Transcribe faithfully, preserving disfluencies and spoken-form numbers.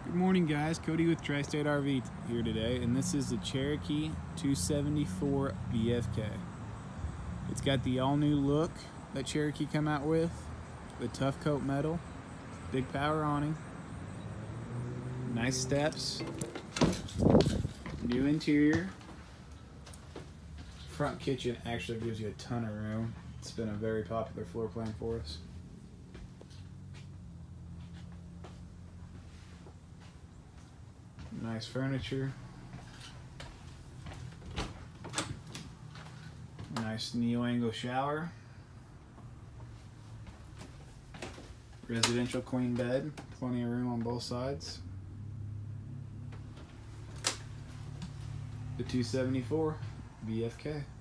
Good morning, guys. Cody with Tri-State R V here today, and this is the Cherokee two seventy-four V F K. It's got the all-new look that Cherokee come out with, the tough coat metal, big power awning, nice steps, new interior. Front kitchen actually gives you a ton of room. It's been a very popular floor plan for us. Nice furniture. Nice neo-angle shower. Residential queen bed. Plenty of room on both sides. The two seventy-four V F K.